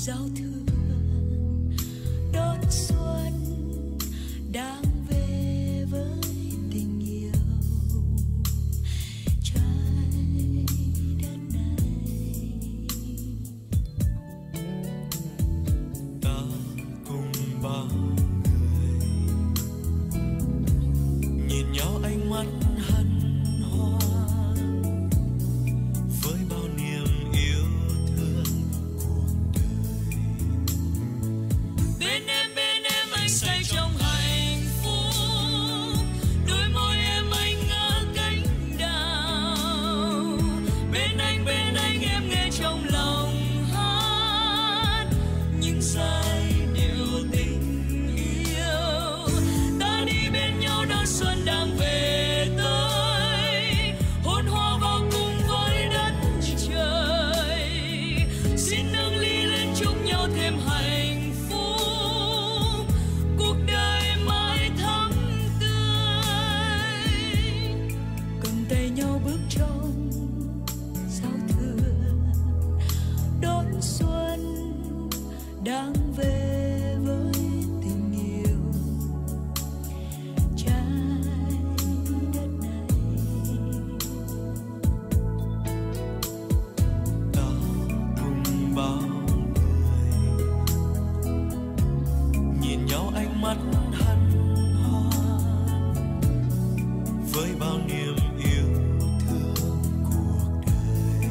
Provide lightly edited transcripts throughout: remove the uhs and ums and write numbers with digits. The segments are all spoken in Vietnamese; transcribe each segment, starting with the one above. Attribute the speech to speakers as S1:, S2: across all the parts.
S1: giao thừa đón xuân đang về với tình yêu trái đất này.
S2: Ta cùng bao người nhìn nhau ánh mắt hân hoan với bao niềm yêu thương cuộc đời.
S1: Bên em anh say trong hạnh phúc, đôi môi em anh ngỡ cánh đào. Bên anh em nghe trong lòng hát những giai điệu tình yêu. Ta đi bên nhau đón xuân đang về tới, hôn hoa vào cùng với đất trời. Xin nâng ly lên chúc nhau thêm hạnh phúc, cuộc đời mãi thắm tươi. Cầm tay nhau bước trong giao thừa đón xuân đang về với tình yêu trái đất này.
S2: Ta cùng bao người nhìn nhau ánh mắt hân hoan với bao niềm yêu thương cuộc đời.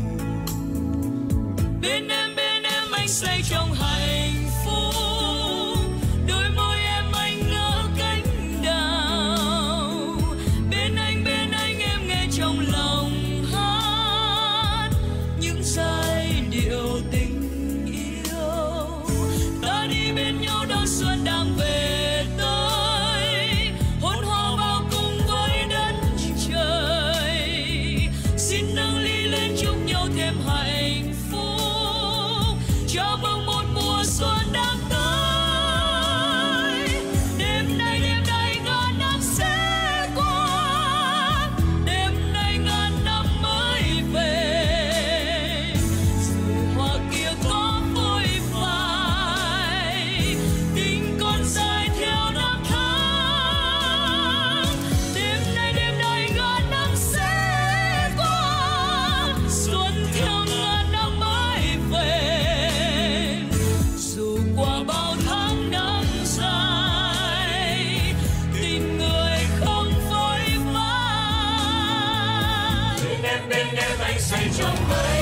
S1: Bên em anh say trong hạnh phúc, đôi môi em anh ngỡ cánh đào. Bên anh em nghe trong lòng hát những giai điệu tình yêu. Ta đi bên nhau đón xuân đang về tới, hôn hoa vào cùng với đất trời. Xin nâng ly lên chúc nhau thêm hạnh phúc, chào mừng một mùa xuân đang tới. Đêm nay ngàn năm sẽ qua, đêm nay ngàn năm mới về. Rồi hoa kia có phôi phai, tình còn dài theo năm tháng. Đêm nay ngàn năm sẽ qua, xuân theo ngàn năm mới về. Dù qua bao tháng năm dài, tình người không phôi phai.
S2: Bên em anh say trong hơi